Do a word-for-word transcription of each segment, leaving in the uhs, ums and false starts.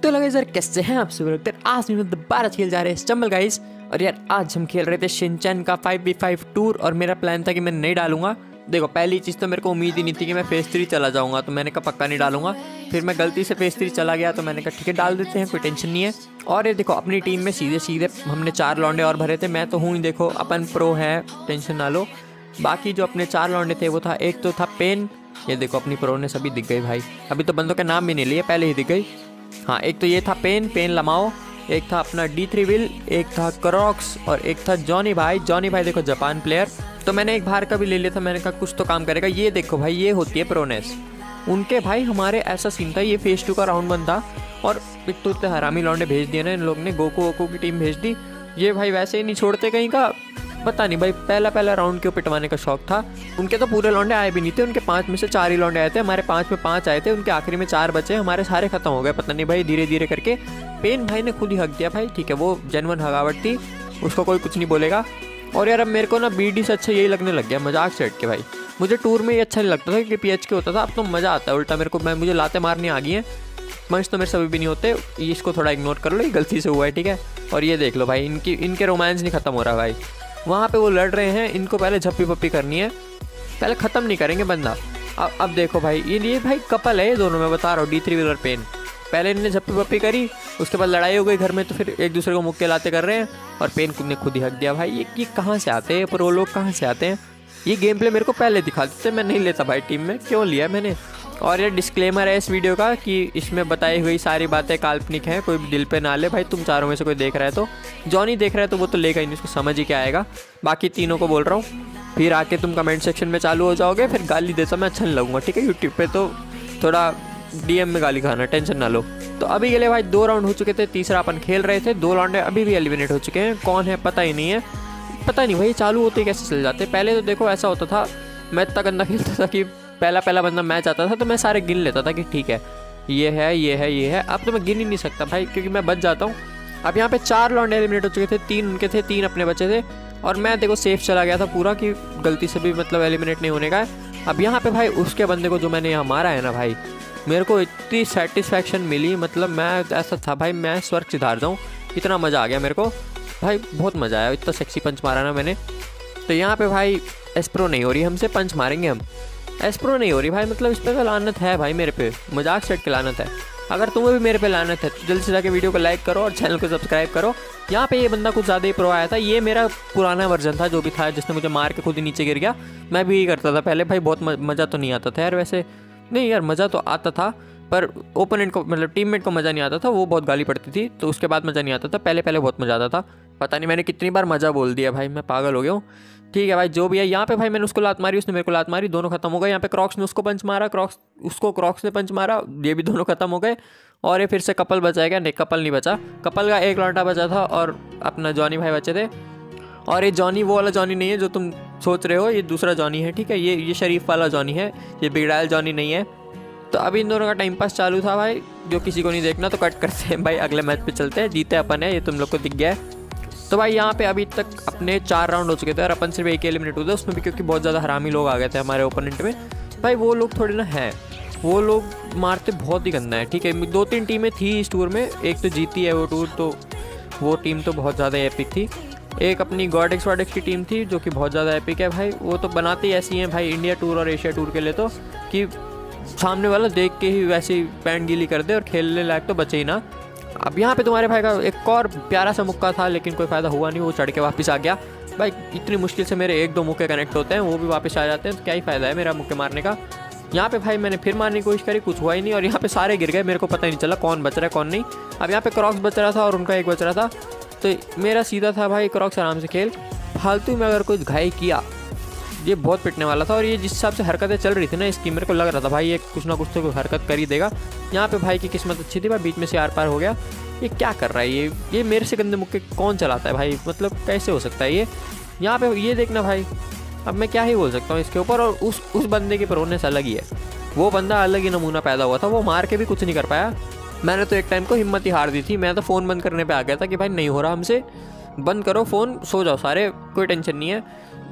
तो लगे यार कैसे हैं आप सब लोग। आज भी हम दोबारा खेल जा रहे हैं स्टम्बल गाइस। और यार आज हम खेल रहे थे शिनचैन का फाइव वी फाइव टूर। और मेरा प्लान था कि मैं नहीं डालूंगा। देखो पहली चीज़ तो मेरे को उम्मीद ही नहीं थी कि मैं फेस थ्री चला जाऊंगा, तो मैंने कहा पक्का नहीं डालूंगा। फिर मैं गलती से फेस थ्री चला गया, तो मैंने कहा ठीक है डाल देते हैं, कोई टेंशन नहीं है। और ये देखो अपनी टीम में सीधे सीधे हमने चार लौंडे और भरे थे। मैं तो हूँ ही, देखो अपन प्रो है, टेंशन ना लो। बाकी जो अपने चार लौंडे थे वो था, एक तो था पेन, ये देखो अपनी प्रो ने सभी दिख गई भाई। अभी तो बंदों के नाम भी नहीं लिए, पहले ही दिख गई। हाँ एक तो ये था पेन पेन लमाओ, एक था अपना डी थ्री विल, एक था क्रॉक्स और एक था जॉनी भाई। जॉनी भाई देखो जापान प्लेयर, तो मैंने एक बाहर का भी ले लिया था। मैंने कहा कुछ तो काम करेगा। ये देखो भाई, ये होती है प्रोनेस उनके भाई। हमारे ऐसा सीन था, ये फेज टू का राउंड बन था और एक तो इतने हरामी लौंडे भेज दिए ना इन लोग ने। गोकू वोकू की टीम भेज दी। ये भाई वैसे ही नहीं छोड़ते कहीं का, पता नहीं भाई। पहला पहला राउंड क्यों पिटवाने का शौक था। उनके तो पूरे लौंडे आए भी नहीं थे, उनके पाँच में से चार ही लौंडे आए थे। हमारे पाँच में पाँच आए थे, उनके आखिरी में चार बचे, हमारे सारे खत्म हो गए। पता नहीं भाई, धीरे धीरे करके पेन भाई ने खुद ही हक दिया भाई। ठीक है वो जेन्युइन हगावट थी, उसको कोई कुछ नहीं बोलेगा। और यार अब मेरे को ना बीडी से अच्छा यही लगने लग गया, मजाक से हट के भाई। मुझे टूर में ये अच्छा नहीं लगता था क्योंकि पी एच के होता था। अब तो मज़ा आता है उल्टा मेरे को। मैं मुझे लाते मारनी आ गई हैं, मंच तो मेरे सभी भी नहीं होते। इसको थोड़ा इग्नोर कर लो, ये गलती से हुआ है ठीक है। और ये देख लो भाई, इनकी इनके रोमांस नहीं खत्म हो रहा भाई। वहाँ पे वो लड़ रहे हैं, इनको पहले झप्पी पप्पी करनी है, पहले ख़त्म नहीं करेंगे बंदा। अब अब देखो भाई, ये ये भाई कपल है ये दोनों, मैं बता रहा हूँ, डी थ्री विल और पेन। पहले इन्हें झप्पी पप्पी करी, उसके बाद लड़ाई हो गई घर में, तो फिर एक दूसरे को मुक्के लाते कर रहे हैं। और पेन ने खुद ही हक दिया भाई। ये ये कहाँ से आते हैं प्रो लोग, कहाँ से आते हैं। ये गेम प्ले मेरे को पहले दिखा देते, मैं नहीं लेता भाई टीम में, क्यों लिया मैंने। और ये डिस्क्लेमर है इस वीडियो का कि इसमें बताई हुई सारी बातें काल्पनिक हैं, कोई भी दिल पे ना ले भाई। तुम चारों में से कोई देख रहा है तो, जॉनी देख रहा है तो वो तो लेगा ही नहीं, उसको समझ ही क्या आएगा। बाकी तीनों को बोल रहा हूँ, फिर आके तुम कमेंट सेक्शन में चालू हो जाओगे, फिर गाली देता मैं अच्छा नहीं लगूंगा ठीक है। यूट्यूब पे तो थोड़ा डीएम में गाली खाना, टेंशन ना लो। तो अभी के लिए भाई दो राउंड हो चुके थे, तीसरा अपन खेल रहे थे। दो राउंड अभी भी एलिमिनेट हो चुके हैं, कौन है पता ही नहीं है। पता नहीं भाई चालू होते कैसे चल जाते। पहले तो देखो ऐसा होता था, मैं इतना गंदा खेलता था कि पहला पहला बंदा मैच आता था तो मैं सारे गिन लेता था कि ठीक है ये है ये है ये है। अब तो मैं गिन ही नहीं सकता भाई, क्योंकि मैं बच जाता हूँ। अब यहाँ पे चार लौंडे एलिमिनेट हो चुके थे, तीन उनके थे, तीन अपने बचे थे। और मैं देखो सेफ चला गया था पूरा, कि गलती से भी मतलब एलिमिनेट नहीं होने का है। अब यहाँ पे भाई उसके बंदे को जो मैंने यहाँ मारा है ना भाई, मेरे को इतनी सेटिस्फैक्शन मिली, मतलब मैं ऐसा था भाई मैं स्वर्ग सिधार जाऊँ, इतना मज़ा आ गया मेरे को भाई, बहुत मज़ा आया। इतना सेक्सी पंच मारा ना मैंने। तो यहाँ पे भाई एस्प्रो नहीं हो रही हमसे, पंच मारेंगे हम। एस्प्रो नहीं हो रही भाई, मतलब इस पर तो लानत है भाई मेरे पे, मजाक सेट के लानत है। अगर तुम्हें भी मेरे पे लानत है तो जल्दी से जाके वीडियो को लाइक करो और चैनल को सब्सक्राइब करो। यहाँ पे ये बंदा कुछ ज़्यादा ही प्रो आया था। ये मेरा पुराना वर्जन था जो भी था, जिसने मुझे मार के खुद ही नीचे गिर गया। मैं भी यही करता था पहले भाई, बहुत मज़ा तो नहीं आता था यार वैसे। नहीं यार मज़ा तो आता था, पर ओपोनेंट को मतलब टीममेट को मज़ा नहीं आता था, वो बहुत गाली पड़ती थी, तो उसके बाद मज़ा नहीं आता था। पहले पहले बहुत मज़ा आता था। पता नहीं मैंने कितनी बार मज़ा बोल दिया भाई, मैं पागल हो गया हूँ। ठीक है भाई जो भी है। यहाँ पे भाई मैंने उसको लात मारी, उसने मेरे को लात मारी, दोनों खत्म हो गए। यहाँ पे क्रॉक्स ने उसको पंच मारा, क्रॉक्स उसको क्रॉक्स ने पंच मारा, ये भी दोनों खत्म हो गए। और ये फिर से कपल बचाएगा, नहीं कपल नहीं बचा, कपल का एक लौंडा बचा था और अपना जॉनी भाई बचे थे। और ये जॉनी वो वाला जॉनी नहीं है जो तुम सोच रहे हो, ये दूसरा जॉनी है ठीक है। ये ये शरीफ वाला जॉनी है, ये बिगड़ायल जॉनी नहीं है। तो अभी इन दोनों का टाइम पास चालू था भाई, जो किसी को नहीं देखना तो कट करते हैं भाई। अगले मैच पे चलते हैं, जीते अपन है, ये तुम लोग को दिख गया है। तो भाई यहाँ पे अभी तक अपने चार राउंड हो चुके थे और अपन सिर्फ एक एलिमिनेट हुए थे, उसमें भी क्योंकि बहुत ज़्यादा हरामी लोग आ गए थे हमारे ओपोनेंट में भाई। वो लोग थोड़े ना हैं, वो लोग मारते बहुत ही गंदा है ठीक है। दो तीन टीमें थी इस टूर में, एक तो जीती है वो टूर, तो वो टीम तो बहुत ज़्यादा एपिक थी। एक अपनी गॉडेक्स वॉडेक्स की टीम थी जो कि बहुत ज़्यादा एपिक है भाई। वो तो बनाती ऐसी हैं भाई इंडिया टूर और एशिया टूर के लिए, तो कि सामने वाला देख के ही वैसे ही पैंट गीली कर दे और खेलने लायक तो बचे ही ना। अब यहाँ पे तुम्हारे भाई का एक और प्यारा सा मुक्का था, लेकिन कोई फ़ायदा हुआ नहीं, वो चढ़ के वापस आ गया भाई। इतनी मुश्किल से मेरे एक दो मुक्के कनेक्ट होते हैं, वो भी वापस आ जाते हैं, तो क्या ही फ़ायदा है मेरा मुक्के मारने का। यहाँ पे भाई मैंने फिर मारने की कोशिश करी, कुछ हुआ ही नहीं। और यहाँ पे सारे गिर गए, मेरे को पता ही नहीं चला कौन बच रहा है कौन नहीं। अब यहाँ पे क्रॉक्स बच रहा था और उनका एक बच रहा था, तो मेरा सीधा था भाई क्रॉक्स आराम से खेल, फालतू में अगर कुछ घाई किया ये बहुत पिटने वाला था। और ये जिस हिसाब से हरकतें चल रही थी ना इसकी, मेरे को लग रहा था भाई ये कुछ ना कुछ तो हरकत कर ही देगा। यहाँ पे भाई की किस्मत अच्छी थी भाई, बीच में से आर पार हो गया। ये क्या कर रहा है ये ये मेरे से गंदे मुक्के कौन चलाता है भाई, मतलब कैसे हो सकता है ये। यहाँ पे ये देखना भाई, अब मैं क्या ही बोल सकता हूँ इसके ऊपर। और उस उस बंदे की प्रोनेस अलग ही है, वो बंदा अलग ही नमूना पैदा हुआ था, वो मार के भी कुछ नहीं कर पाया। मैंने तो एक टाइम को हिम्मत ही हार दी थी, मैं तो फ़ोन बंद करने पर आ गया था कि भाई नहीं हो रहा हमसे, बंद करो फ़ोन, सो जाओ सारे, कोई टेंशन नहीं है,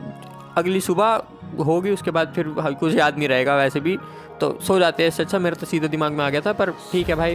अगली सुबह होगी उसके बाद फिर कुछ याद नहीं रहेगा वैसे भी, तो सो जाते हैं। इससे अच्छा मेरे तो सीधे दिमाग में आ गया था। पर ठीक है भाई,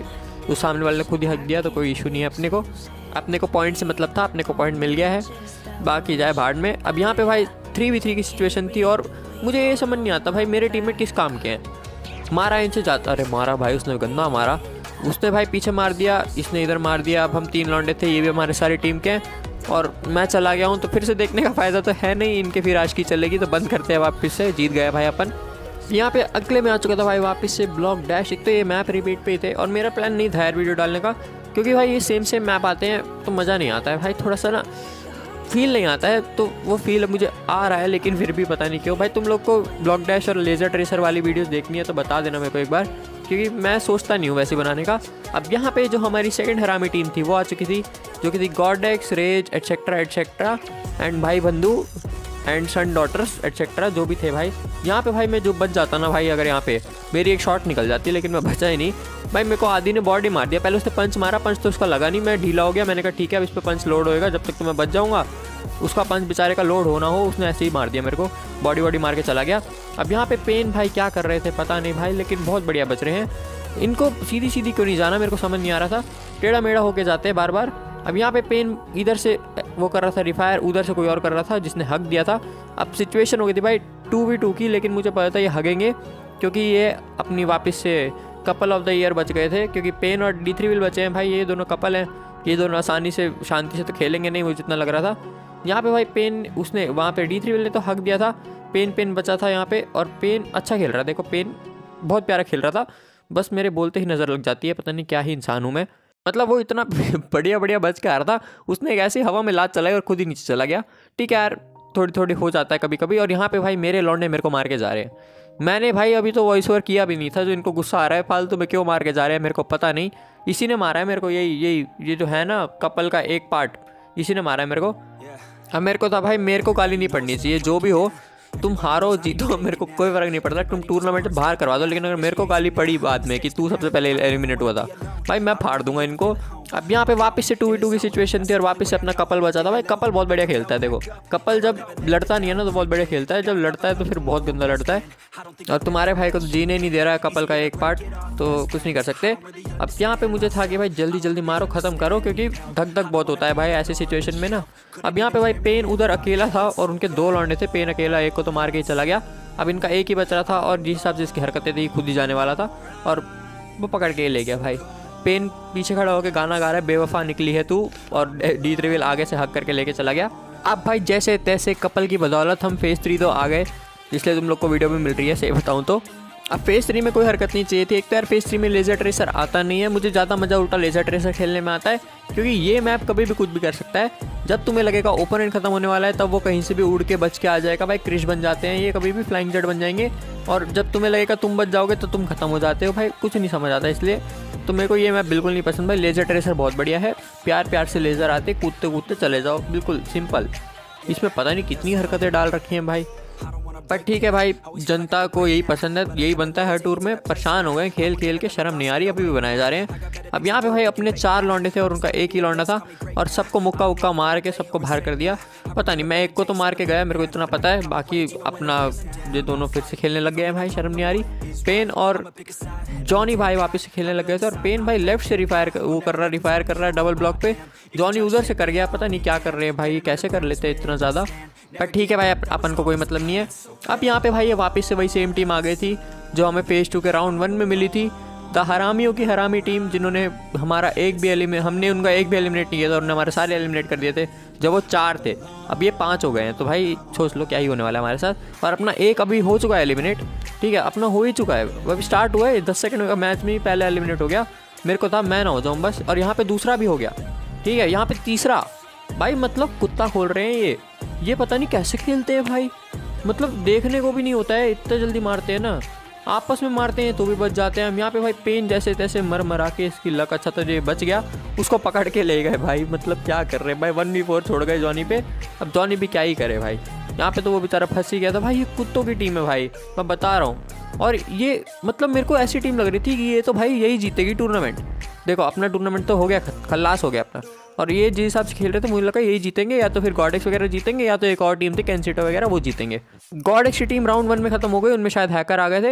तो सामने वाले ने खुद ही हक दिया, तो कोई इशू नहीं है अपने को। अपने को पॉइंट से मतलब था, अपने को पॉइंट मिल गया है, बाकी जाए भाड़ में। अब यहाँ पे भाई थ्री वी थ्री की सिचुएशन थी और मुझे ये समझ नहीं आता भाई मेरे टीममेट किस काम के हैं। मारा इनसे जाता, अरे मारा भाई उसने गंदा मारा, उसने भाई पीछे मार दिया, इसने इधर मार दिया। अब हम तीन लौंडे थे, ये भी हमारे सारी टीम के हैं और मैं चला गया हूँ, तो फिर से देखने का फ़ायदा तो है नहीं, इनके फिर आज की चलेगी, तो बंद करते हैं वापस से। जीत गया भाई अपन। यहाँ पे अगले में आ चुका था भाई वापस से ब्लॉक डैश। एक तो ये मैप रिपीट पे ही थे और मेरा प्लान नहीं था यार वीडियो डालने का, क्योंकि भाई ये सेम सेम मैप आते हैं तो मज़ा नहीं आता है भाई, थोड़ा सा ना फील नहीं आता है। तो वो फील मुझे आ रहा है, लेकिन फिर भी पता नहीं क्यों। भाई तुम लोग को ब्लॉक डैश और लेज़र ट्रेसर वाली वीडियोस देखनी है तो बता देना मेरे को एक बार, क्योंकि मैं सोचता नहीं हूँ वैसे बनाने का। अब यहाँ पे जो हमारी सेकंड हरामी टीम थी वो आ चुकी थी, जो कि थी गॉडेक्स, रेज एटसेट्रा एटसेट्रा एंड भाई बंधु एंड सन डॉटर्स एटसेट्रा, जो भी थे भाई। यहाँ पे भाई मैं जो बच जाता ना भाई, अगर यहाँ पे मेरी एक शॉट निकल जाती, लेकिन मैं बचा ही नहीं भाई। मेरे को आदि ने बॉडी मार दिया, पहले उसने पंच मारा, पंच तो उसका लगा नहीं, मैं ढीला हो गया। मैंने कहा ठीक है अब इस पर पंच लोड होएगा, जब तक तो मैं बच जाऊँगा, उसका पंच बेचारे का लोड होना हो। उसने ऐसे ही मार दिया मेरे को, बॉडी वॉडी मार के चला गया। अब यहाँ पे पेन भाई क्या कर रहे थे पता नहीं भाई, लेकिन बहुत बढ़िया बच रहे हैं। इनको सीधी सीधी क्यों नहीं जाना मेरे को समझ नहीं आ रहा था, टेढ़ा मेढ़ा होके जाते हैं बार बार। अब यहाँ पे पेन इधर से वो कर रहा था रिफायर, उधर से कोई और कर रहा था जिसने हक दिया था। अब सिचुएशन हो गई थी भाई टू वी टू की, लेकिन मुझे पता था ये हगेंगे, क्योंकि ये अपनी वापस से कपल ऑफ द ईयर बच गए थे, क्योंकि पेन और डी थ्री विल बचे हैं भाई, ये दोनों कपल हैं, ये दोनों आसानी से शांति से तो खेलेंगे नहीं, मुझे जितना लग रहा था। यहाँ पे भाई पेन उसने वहाँ पे डी थ्री विल ने तो हक दिया था, पेन पेन बचा था यहाँ पे, और पेन अच्छा खेल रहा, देखो पेन बहुत प्यारा खेल रहा था, बस मेरे बोलते ही नज़र लग जाती है, पता नहीं क्या ही इंसान हूँ मैं। मतलब वो इतना बढ़िया बढ़िया बच के आ रहा था, उसने एक ऐसी हवा में लात चलाई और खुद ही नीचे चला गया। ठीक है यार, थोड़ी थोड़ी हो जाता है कभी कभी। और यहाँ पे भाई मेरे लौंडे मेरे को मार के जा रहे हैं, मैंने भाई अभी तो वॉइस ओवर किया भी नहीं था, जो इनको गुस्सा आ रहा है फालतू में क्यों मार के जा रहे हैं मेरे को पता नहीं। इसी ने मारा है मेरे को, यही यही ये जो है ना कपल का एक पार्ट, इसी ने मारा है मेरे को। अब मेरे को था भाई मेरे को गाली नहीं पड़नी चाहिए, जो भी हो तुम हारो जीतो मेरे को कोई फर्क नहीं पड़ता, तुम टूर्नामेंट बाहर करवा दो, लेकिन अगर मेरे को गाली पड़ी बाद में कि तू सबसे पहले एलिमिनेट हुआ था भाई, मैं फाड़ दूंगा इनको। अब यहाँ पे वापस से टू वी टू की सिचुएशन थी और वापस से अपना कपल बचा था भाई। कपल बहुत बढ़िया खेलता है, देखो कपल जब लड़ता नहीं है ना तो बहुत बढ़िया खेलता है, जब लड़ता है तो फिर बहुत गंदा लड़ता है। और तुम्हारे भाई को तो जीने नहीं दे रहा है कपल का एक पार्ट, तो कुछ नहीं कर सकते। अब यहाँ पे मुझे था कि भाई जल्दी जल्दी मारो, ख़त्म करो, क्योंकि धक धक बहुत होता है भाई ऐसे सिचुएशन में ना। अब यहाँ पे भाई पेन उधर अकेला था और उनके दो लौंडे थे, पेन अकेला, एक को तो मार के ही चला गया। अब इनका एक ही बच रहा था और जिस हिसाब से इसकी हरकतें थी खुद ही जाने वाला था और वो पकड़ के ले गया भाई। पेन पीछे खड़ा होकर गाना गा रहा है, बेवफा निकली है तू, और डी थ्री विल आगे से हक करके लेके चला गया। अब भाई जैसे तैसे कपल की बदौलत हम फेज़ थ्री तो आ गए, इसलिए तुम लोग को वीडियो भी मिल रही है, सही बताऊँ तो। अब फेज़ थ्री में कोई हरकत नहीं चाहिए थी। एक तो यार फेज़ थ्री में लेज़र ट्रेसर आता नहीं है, मुझे ज़्यादा मज़ा उल्टा लेज़र ट्रेसर खेलने में आता है, क्योंकि ये मैप कभी भी कुछ भी कर सकता है। जब तुम्हें लगेगा ओपोनेंट खत्म होने वाला है तब वो कहीं से भी उड़ के बच के आ जाएगा भाई, क्रिश बन जाते हैं ये, कभी भी फ्लाइंग जेट बन जाएंगे। और जब तुम्हें लगेगा तुम बच जाओगे तो तुम खत्म हो जाते हो भाई, कुछ नहीं समझ आता। इसलिए तो मेरे को ये मैप बिल्कुल नहीं पसंद भाई। लेज़र ट्रेसर बहुत बढ़िया है, प्यार प्यार से लेज़र आते कूदते कूदते चले जाओ, बिल्कुल सिंपल। इसमें पता नहीं कितनी हरकतें डाल रखी हैं भाई, पर ठीक है भाई, जनता को यही पसंद है, यही बनता है हर टूर में। परेशान हो गए खेल खेल के, शर्म नहीं आ रही, अभी भी बनाए जा रहे हैं। अब यहाँ पे भाई अपने चार लौंडे थे और उनका एक ही लौंडा था, और सबको मुक्का उक्का मार के सबको बाहर कर दिया। पता नहीं, मैं एक को तो मार के गया, मेरे को इतना पता है, बाकी अपना ये दोनों फिर से खेलने लग गए हैं भाई, शर्म नहीं आ रही। पेन और जॉनी भाई वापस से खेलने लग गए थे, और पेन भाई लेफ्ट से रिफायर वो कर रहा रिफायर कर रहा है डबल ब्लॉक पे, जॉनी उधर से कर गया, पता नहीं क्या कर रहे हैं भाई, कैसे कर लेते हैं इतना ज़्यादा, पर ठीक है भाई, अपन को कोई मतलब नहीं है। अब यहाँ पे भाई ये वापस से वही सेम टीम आ गई थी जो हमें फेज़ टू के राउंड वन में मिली थी, द हरामियों की हरामी टीम, जिन्होंने हमारा एक भी एलिमिनेट हमने उनका एक भी एलिमिनेट नहीं किया था, उन्होंने हमारे सारे एलिमिनेट कर दिए थे जब वो चार थे। अब ये पाँच हो गए हैं, तो भाई सोच लो क्या ही होने वाला है हमारे साथ। और अपना एक अभी हो चुका है एलिमिनेट, ठीक है, अपना हो ही चुका है, अभी स्टार्ट हुआ है, दस सेकंड का मैच में ही पहले एलिमिनेट हो गया। मेरे को था मैं ना हो जाऊँ बस, और यहाँ पे दूसरा भी हो गया, ठीक है, यहाँ पे तीसरा भाई, मतलब कुत्ता खोल रहे हैं ये ये पता नहीं कैसे खेलते हैं भाई, मतलब देखने को भी नहीं होता है, इतना जल्दी मारते हैं ना, आपस में मारते हैं तो भी बच जाते हैं। हम यहाँ पे भाई पेन जैसे तैसे मर मरा के इसकी लक, अच्छा तो ये बच गया, उसको पकड़ के ले गए भाई, मतलब क्या कर रहे हैं भाई, वन वी फोर छोड़ गए जॉनी पे। अब जॉनी भी क्या ही करे भाई, यहाँ पे तो वो बेचारा फंस ही गया था भाई। ये कुत्तों की टीम है भाई, मैं बता रहा हूँ, और ये मतलब मेरे को ऐसी टीम लग रही थी कि ये तो भाई यही जीतेगी टूर्नामेंट। देखो अपना टूर्नामेंट तो हो गया, खल्लास हो गया अपना, और ये जिस हिसाब से खेल रहे थे मुझे लगा यही जीतेंगे, या तो फिर गॉडेक्स वगैरह जीतेंगे, या तो एक और टीम थी कैंसिटो वगैरह वो जीतेंगे। गॉडेक्स की टीम राउंड वन में खत्म हो गई, उनमें शायद हैकर आ गए थे,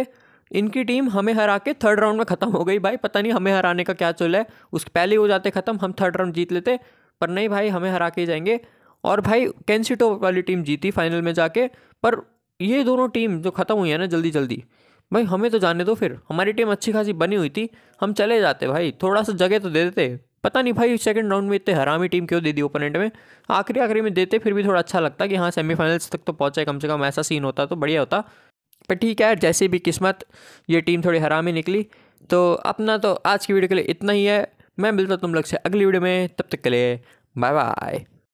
इनकी टीम हमें हरा के थर्ड राउंड में ख़त्म हो गई भाई। पता नहीं हमें हराने का क्या चल है, उसके पहले हो जाते ख़त्म, हम थर्ड राउंड जीत लेते, पर नहीं भाई हमें हरा के ही जाएंगे। और भाई कैंसिटो वाली टीम जीती फाइनल में जाके, पर ये दोनों टीम जो ख़त्म हुई है ना जल्दी जल्दी, भाई हमें तो जाने दो फिर। हमारी टीम अच्छी खासी बनी हुई थी, हम चले जाते भाई, थोड़ा सा जगह तो दे देते। पता नहीं भाई सेकंड राउंड में इतने हरामी टीम क्यों दे दी ओपोनेंट में, आखिरी आखिरी में देते फिर भी थोड़ा अच्छा लगता कि हाँ सेमीफाइनल्स तक तो पहुँचे कम से कम, ऐसा सीन होता तो बढ़िया होता। पर ठीक है यार, जैसे भी किस्मत, ये टीम थोड़ी हरामी निकली। तो अपना तो आज की वीडियो के लिए इतना ही है, मैं मिलता तुम लोग से अगली वीडियो में, तब तक के लिए बाय बाय।